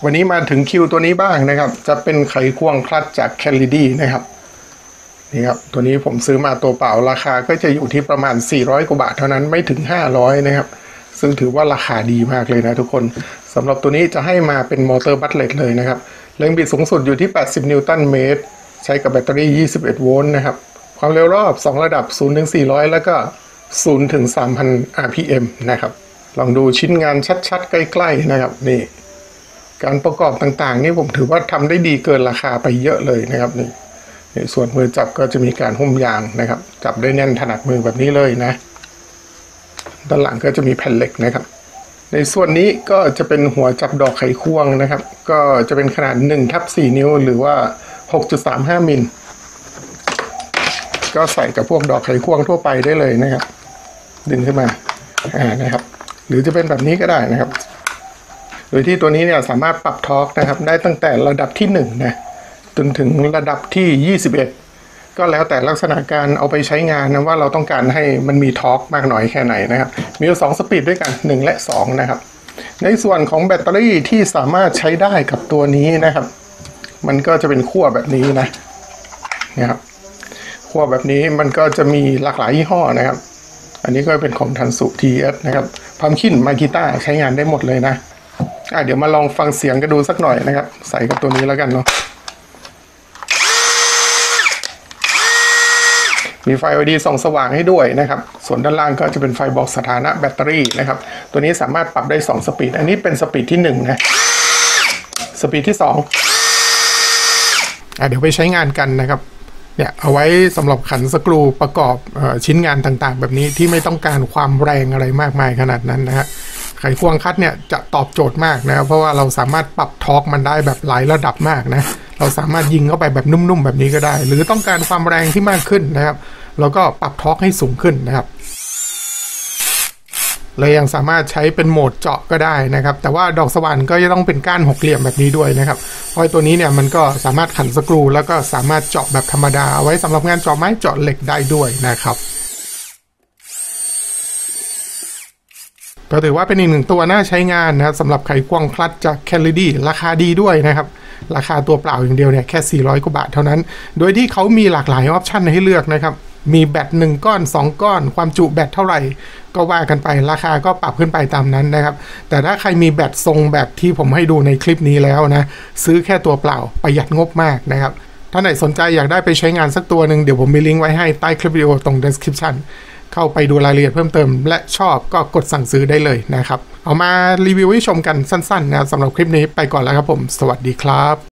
วันนี้มาถึงคิวตัวนี้บ้างนะครับจะเป็นไขควงคลัตช์จากแคลดี้นะครับนี่ครับตัวนี้ผมซื้อมาตัวเปล่าราคาก็จะอยู่ที่ประมาณ400กว่าบาทเท่านั้นไม่ถึง500นะครับซึ่งถือว่าราคาดีมากเลยนะทุกคนสำหรับตัวนี้จะให้มาเป็นมอเตอร์บัตเลตเลยนะครับแรงบิดสูงสุดอยู่ที่80นิวตันเมตรใช้กับแบตเตอรี่21โวลต์นะครับความเร็วรอบ2ระดับ0ถึง400แล้วก็0ถึง3,000 rpm นะครับลองดูชิ้นงานชัดๆใกล้ๆนะครับนี่การประกอบต่างๆนี่ผมถือว่าทำได้ดีเกินราคาไปเยอะเลยนะครับนี่ส่วนมือจับก็จะมีการหุ้มยางนะครับจับได้แน่นถนัดมือแบบนี้เลยนะด้านหลังก็จะมีแผ่นเหล็กนะครับในส่วนนี้ก็จะเป็นหัวจับดอกไขควงนะครับก็จะเป็นขนาด1/4 นิ้วหรือว่า 6.35 มิลก็ใส่กับพวกดอกไขควงทั่วไปได้เลยนะครับดึงขึ้นมานะครับหรือจะเป็นแบบนี้ก็ได้นะครับโดยที่ตัวนี้เนี่ยสามารถปรับทอร์กนะครับได้ตั้งแต่ระดับที่1นะจนถึงระดับที่21ก็แล้วแต่ลักษณะการเอาไปใช้งานนะว่าเราต้องการให้มันมีทอร์กมากน้อยแค่ไหนนะครับมีอยู่2สปีดด้วยกัน1และ2นะครับในส่วนของแบตเตอรี่ที่สามารถใช้ได้กับตัวนี้นะครับมันก็จะเป็นขั้วแบบนี้นะครับขั้วแบบนี้มันก็จะมีหลากหลายยี่ห้อนะครับอันนี้ก็เป็นของทันสุ TS นะครับพัมคินมากิต้าใช้งานได้หมดเลยนะเดี๋ยวมาลองฟังเสียงกันดูสักหน่อยนะครับใส่กับตัวนี้แล้วกันเนาะมีไฟ LED ส่องสว่างให้ด้วยนะครับส่วนด้านล่างก็จะเป็นไฟบอกสถานะแบตเตอรี่นะครับตัวนี้สามารถปรับได้2สปีดอันนี้เป็นสปีดที่1นะสปีดที่2เดี๋ยวไปใช้งานกันนะครับเนี่ยเอาไว้สำหรับขันสกรูประกอบชิ้นงานต่างๆแบบนี้ที่ไม่ต้องการความแรงอะไรมากมายขนาดนั้นนะฮะไขควงคัตเนี่ยจะตอบโจทย์มากนะครับเพราะว่าเราสามารถปรับทอร์กมันได้แบบหลายระดับมากนะเราสามารถยิงเข้าไปแบบนุ่มๆแบบนี้ก็ได้หรือต้องการความแรงที่มากขึ้นนะครับแล้วก็ปรับทอร์กให้สูงขึ้นนะครับเลยยังสามารถใช้เป็นโหมดเจาะก็ได้นะครับแต่ว่าดอกสว่านก็จะต้องเป็นก้านหกเหลี่ยมแบบนี้ด้วยนะครับเพราะตัวนี้เนี่ยมันก็สามารถขันสกรูแล้วก็สามารถเจาะแบบธรรมดาเอาไว้สำหรับงานเจาะไม้เจาะเหล็กได้ด้วยนะครับก็ถือว่าเป็นอีกหนึ่งตัวน่าใช้งานนะครับสำหรับไขควงคลัตช์จากแคลดี้ราคาดีด้วยนะครับราคาตัวเปล่าอย่างเดียวเนี่ยแค่400กว่าบาทเท่านั้นโดยที่เขามีหลากหลายออปชันให้เลือกนะครับมีแบต1ก้อน2ก้อนความจุแบตเท่าไหร่ก็ว่ากันไปราคาก็ปรับขึ้นไปตามนั้นนะครับแต่ถ้าใครมีแบตทรงแบบที่ผมให้ดูในคลิปนี้แล้วนะซื้อแค่ตัวเปล่าประหยัดงบมากนะครับถ้าไหนสนใจอยากได้ไปใช้งานสักตัวหนึ่งเดี๋ยวผมมีลิงก์ไว้ให้ใต้คลิปวิดีโอตรง description เข้าไปดูรายละเอียดเพิ่มเติมและชอบก็กดสั่งซื้อได้เลยนะครับเอามารีวิวให้ชมกันสั้นๆนะครับสำหรับคลิปนี้ไปก่อนแล้วครับผมสวัสดีครับ